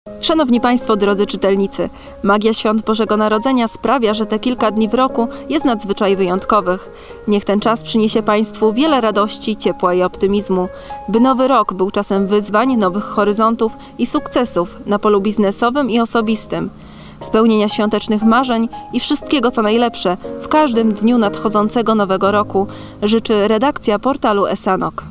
Szanowni Państwo, drodzy czytelnicy, magia świąt Bożego Narodzenia sprawia, że te kilka dni w roku jest nadzwyczaj wyjątkowych. Niech ten czas przyniesie Państwu wiele radości, ciepła i optymizmu, by nowy rok był czasem wyzwań, nowych horyzontów i sukcesów na polu biznesowym i osobistym, spełnienia świątecznych marzeń i wszystkiego co najlepsze w każdym dniu nadchodzącego nowego roku życzy redakcja portalu Esanok.